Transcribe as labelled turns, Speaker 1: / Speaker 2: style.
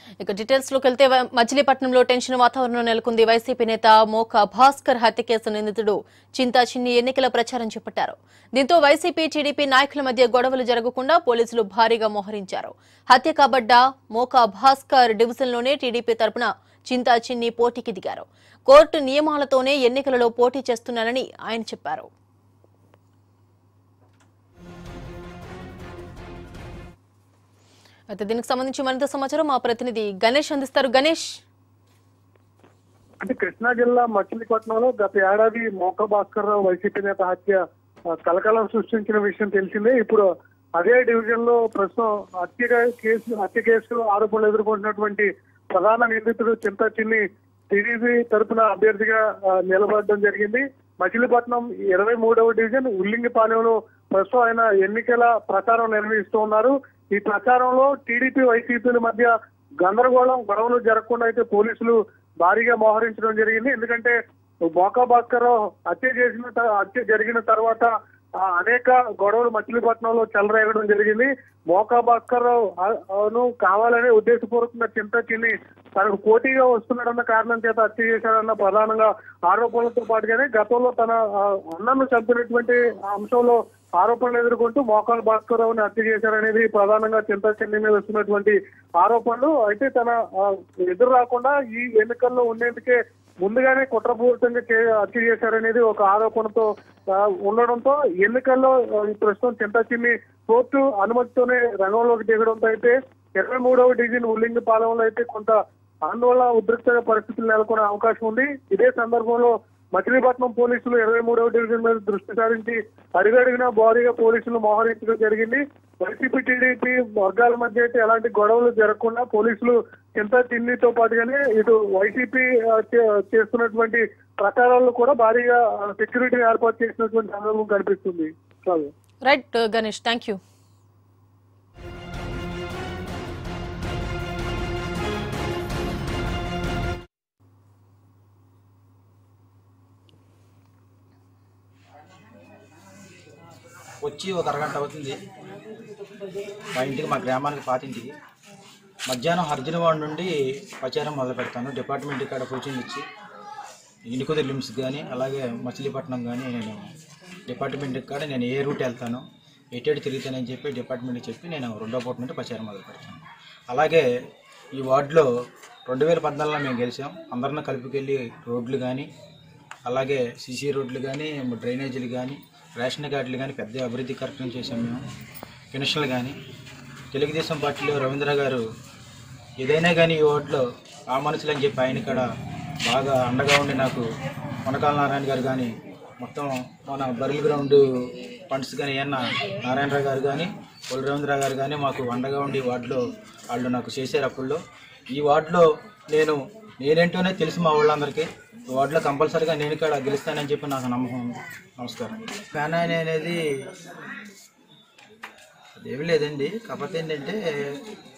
Speaker 1: ఇక డీటెయిల్స్ లోకి వెళ్తే మచిలీపట్నంలో టెన్షన్ వాతావరణం నెలకొంది. వైసీపీ నేత మోకా భాస్కర్ హత్య కేసు నిందితుడు చింతా చిన్ని ఎన్నికల ప్రచారం చేపట్టారు. దీంతో వైసీపీ టీడీపీ నాయకుల మధ్య గొడవలు జరగకుండా పోలీసులు భారీగా మోహరించారు. హత్య కాబడ్డ మోకా భాస్కర్ డివిజన్లోనే టీడీపీ తరపున చింతా చిన్ని పోటీకి దిగారు. కోర్టు నియమాలతోనే ఎన్నికలలో పోటీ చేస్తున్నానని ఆయన చెప్పారు. అయితే దీనికి సంబంధించి మరింత సమాచారం మా ప్రతినిధి గణేష్ అందిస్తారు. గణేష్,
Speaker 2: అంటే కృష్ణా జిల్లా మచిలీపట్నంలో గత ఏడాది మోకా భాస్కర్ రావు వైసీపీ నేత హత్య కలకలం సృష్టించిన విషయం తెలిసిందే. ఇప్పుడు అదే డివిజన్ లో ప్రస్తుతం హత్య కేసు ఆరోపణలు ఎదుర్కొంటున్నటువంటి ప్రధాన నిందితుడు చింతా చిన్ని టీడీపీ తరపున అభ్యర్థిగా నిలబడడం జరిగింది. మచిలీపట్నం 23వ డివిజన్ ఉల్లింగిపాలెంలో ప్రస్తుతం ఆయన ఎన్నికల ప్రచారం నిర్వహిస్తూ ఉన్నారు. ఈ ప్రచారంలో టీడీపీ వైసీపీల మధ్య గొడవలు జరగకుండా అయితే పోలీసులు భారీగా మోహరించడం జరిగింది. ఎందుకంటే మోకా భాస్కర్ హత్య జరిగిన తర్వాత అనేక గొడవలు మచిలీపట్నంలో చెలరేగడం జరిగింది. మోకా భాస్కర్ కావాలనే ఉద్దేశపూర్వకంగా చింతా చిన్ని తనకు పోటీగా వస్తున్నాడన్న కారణం చేత హత్య చేశాడన్న ప్రధానంగా ఆరోపణలతో పాటుగానే గతంలో తన అన్నను చంపినటువంటి అంశంలో ఆరోపణలు ఎదుర్కొంటూ మోకా భాస్కర్ రావుని హత్య చేశారనేది ప్రధానంగా చింతా చిన్ని మీద వస్తున్నటువంటి ఆరోపణలు. అయితే తన ఎదురు రాకుండా ఈ ఎన్నికల్లో ఉండేందుకే ముందుగానే కుట్రపూరితంగా హత్య చేశారనేది ఒక ఆరోపణతో ఉండడంతో ఎన్నికల్లో ప్రస్తుతం చింతా చిన్ని కోర్టు అనుమతితోనే రంగంలోకి దిగడంతో అయితే 23వ డివిజన్ ఉల్లింగిపాలెంలో అయితే కొంత ఆందోళన ఉద్రిక్త పరిస్థితులు నెలకొనే అవకాశం ఉంది. ఇదే సందర్భంలో మచిలీపట్నం పోలీసులు 23వ డివిజన్ మీద దృష్టి సారించి అడిగడిగినా భారీగా పోలీసులు మోహరించడం జరిగింది. వైసీపీ టీడీపీ వర్గాల మధ్య అయితే ఎలాంటి గొడవలు జరగకుండా పోలీసులు చింతా చిన్నితో పాటుగానే ఇటు వైసీపీ చేస్తున్నటువంటి ప్రచారాల్లో కూడా భారీగా సెక్యూరిటీ ఏర్పాటు చేసినటువంటి సందర్భం కనిపిస్తుంది.
Speaker 1: Right Ganesh, thank you.
Speaker 3: వచ్చి ఒక అరగంట అవుతుంది మా ఇంటికి, మా గ్రామానికి పాతింటికి. మధ్యాహ్నం హర్జనవాడ నుండి ప్రచారం మొదలు పెడతాను. డిపార్ట్మెంట్ ఇక్కడ కోచింగ్ ఇచ్చి ఇనుకుది లిమ్స్ కానీ అలాగే మచిలీపట్నం కానీ నేను డిపార్ట్మెంట్ ఇక్కడ నేను ఏ రూట్ వెళ్తాను ఎటేడు తిరుగుతానని చెప్పి డిపార్ట్మెంట్కి చెప్పి నేను 2వ పూట నుండి ప్రచారం మొదలు పెడతాను. అలాగే ఈ వార్డులో 2014లో మేము గెలిచాం. అందరిని కలిపికెళ్ళి రోడ్లు కానీ అలాగే సీసీ రోడ్లు కానీ డ్రైనేజీలు కానీ రేషన్ కార్డులు కానీ పెద్ద అభివృద్ధి కార్యక్రమం చేశాం మేము. పెన్షన్లు కానీ తెలుగుదేశం పార్టీలో రవీంద్ర గారు ఏదైనా కానీ ఈ వార్డులో ఆ మనుషులు అని చెప్పి ఆయన ఇక్కడ బాగా అండగా ఉండి నాకు కొనకాల నారాయణ గారు కానీ మొత్తం మన బరిల్ గ్రౌండ్ ఫండ్స్ కానీ ఏమన్నా నారాయణరావు గారు కానీ పొలి రవీంద్ర గారు కానీ మాకు అండగా ఉండి వార్డులో వాళ్ళు నాకు చేశారు. అప్పుల్లో ఈ వార్డులో నేనేంటోనే తెలుసు మా వాళ్ళందరికీ. ఈ వార్డులో కంపల్సరీగా నేను ఇక్కడ గెలుస్తానని చెప్పి నాకు నమ్మకం ఉంది. నమస్కారం. ఫ్యాన్ అనేది అదేమీ లేదండి. కాకపోతే ఏంటంటే